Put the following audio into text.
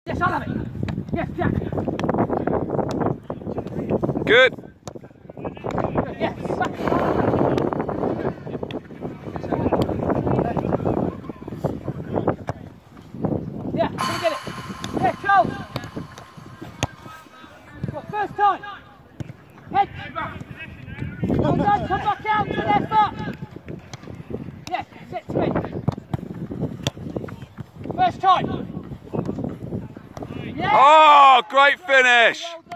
Yes, I'll have it. Yes, Jack. Good. Yes. Yeah, can you get it? Yeah, Charles. Well, first time. Head. Well done, come back out, good effort. Yes, sit to me. First time. Yeah. Oh, great finish.